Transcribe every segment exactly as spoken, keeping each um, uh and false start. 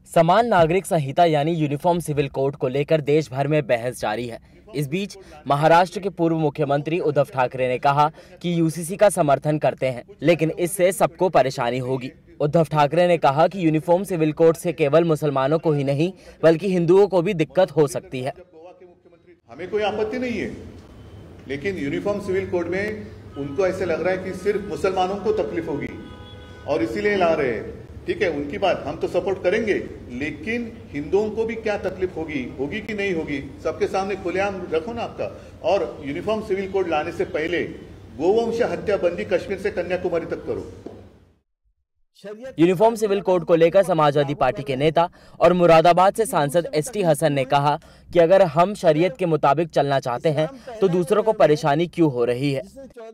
समान नागरिक संहिता यानी यूनिफॉर्म सिविल कोड को लेकर देश भर में बहस जारी है। इस बीच महाराष्ट्र के पूर्व मुख्यमंत्री उद्धव ठाकरे ने कहा कि यूसीसी का समर्थन करते हैं, लेकिन इससे सबको परेशानी होगी। उद्धव ठाकरे ने कहा कि यूनिफॉर्म सिविल कोड से केवल मुसलमानों को ही नहीं बल्कि हिंदुओं को भी दिक्कत हो सकती है। हमें कोई आपत्ति नहीं है, लेकिन यूनिफॉर्म सिविल कोड में उनको ऐसे लग रहा है कि सिर्फ मुसलमानों को तकलीफ होगी और इसीलिए ला रहे हैं। ठीक है, उनकी बात हम तो सपोर्ट करेंगे, लेकिन हिंदुओं को भी क्या तकलीफ होगी होगी कि नहीं होगी, सबके सामने खुलेआम रखो ना आपका। और यूनिफॉर्म सिविल कोड लाने से पहले गोवंश हत्या बंदी कश्मीर से कन्याकुमारी तक करो। यूनिफॉर्म सिविल कोड को लेकर समाजवादी पार्टी के नेता और मुरादाबाद से सांसद एस टी हसन ने कहा कि अगर हम शरीयत के मुताबिक चलना चाहते हैं तो दूसरों को परेशानी क्यों हो रही है।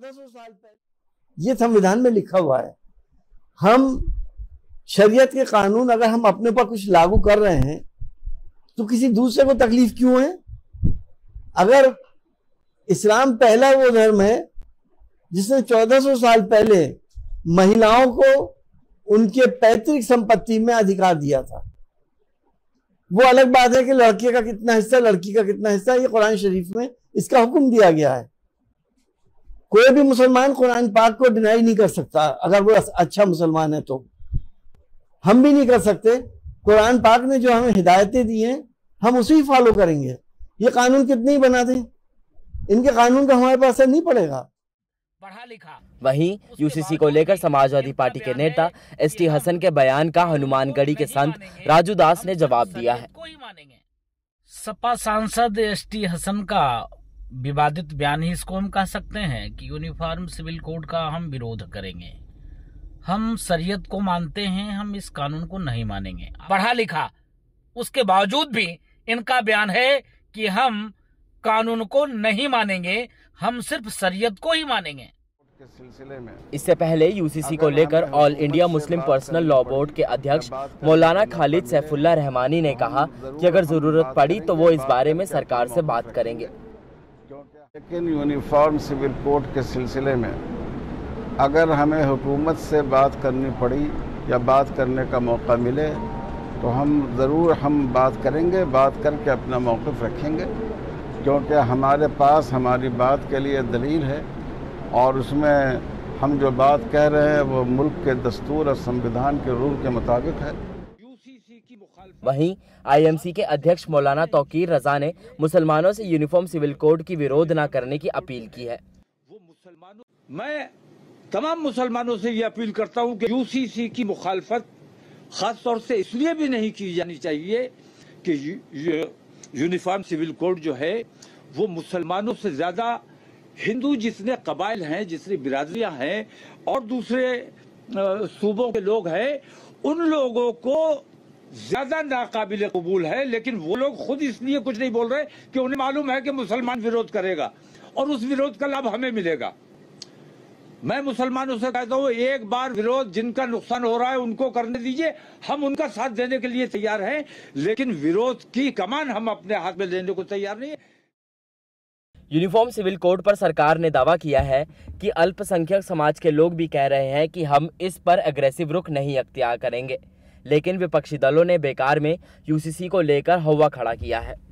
ये संविधान में लिखा हुआ है, हम शरीयत के कानून अगर हम अपने पर कुछ लागू कर रहे हैं तो किसी दूसरे को तकलीफ क्यों है। अगर इस्लाम पहला वो धर्म है जिसने चौदह सौ साल पहले महिलाओं को उनके पैतृक संपत्ति में अधिकार दिया था, वो अलग बात है कि लड़के का कितना हिस्सा लड़की का कितना हिस्सा, ये कुरान शरीफ में इसका हुक्म दिया गया है। कोई भी मुसलमान कुरान पाक को डिनाई नहीं कर सकता, अगर वो अच्छा मुसलमान है तो हम भी नहीं कर सकते। कुरान पाक ने जो हमें हिदायतें दी हैं हम उसी ही फॉलो करेंगे। ये कानून कितने ही बना दें, इनके कानून का हमारे पास असर नहीं पड़ेगा। पढ़ा लिखा। वहीं यूसीसी को लेकर समाजवादी पार्टी के नेता एस टी हसन के बयान का हनुमानगढ़ी के संत राजू दास ने जवाब दिया है। सपा सांसद एस टी हसन का विवादित बयान ही इसको हम कह सकते हैं कि यूनिफॉर्म सिविल कोड का हम विरोध करेंगे। हम शरीयत को मानते हैं, हम इस कानून को नहीं मानेंगे। पढ़ा लिखा उसके बावजूद भी इनका बयान है कि हम कानून को नहीं मानेंगे, हम सिर्फ शरीयत को ही मानेंगे। इससे पहले यूसीसी को लेकर all India Muslim personal law board के अध्यक्ष मौलाना खालिद सैफुल्लाह रहमानी ने कहा कि अगर जरूरत पड़ी तो वो इस बारे में सरकार से बात करेंगे। लेकिन यूनिफॉर्म सिविल कोड के सिलसिले में अगर हमें हुकूमत से बात करनी पड़ी या बात करने का मौका मिले तो हम ज़रूर हम बात करेंगे, बात करके अपना मौक़िफ़ रखेंगे, क्योंकि हमारे पास हमारी बात के लिए दलील है और उसमें हम जो बात कह रहे हैं वो मुल्क के दस्तूर और संविधान के रूल के मुताबिक है। वहीं आईएमसी के अध्यक्ष मौलाना तौकीर रजा ने मुसलमानों से यूनिफॉर्म सिविल कोड की विरोध न करने की अपील की है। मैं तमाम मुसलमानों से ये अपील करता हूँ कि यूसीसी की मुखालफत खास तौर से इसलिए भी नहीं की जानी चाहिए कि यूनिफॉर्म सिविल कोड जो है वो मुसलमानों से ज्यादा हिंदू जितने कबाइल हैं, जितनी बिरादरियां हैं और दूसरे सूबों के लोग हैं, उन लोगों को ज्यादा नाकाबिल कबूल है। लेकिन वो लोग खुद इसलिए कुछ नहीं बोल रहे कि उन्हें मालूम है कि मुसलमान विरोध करेगा और उस विरोध का लाभ हमें मिलेगा। मैं मुसलमानों से कहता हूँ, एक बार विरोध जिनका नुकसान हो रहा है उनको करने दीजिए, हम उनका साथ देने के लिए तैयार हैं, लेकिन विरोध की कमान हम अपने हाथ में लेने को तैयार नहीं है। यूनिफॉर्म सिविल कोड पर सरकार ने दावा किया है कि अल्पसंख्यक समाज के लोग भी कह रहे हैं कि हम इस पर अग्रेसिव रुख नहीं अख्तियार करेंगे, लेकिन विपक्षी दलों ने बेकार में यूसीसी को लेकर हवा खड़ा किया है।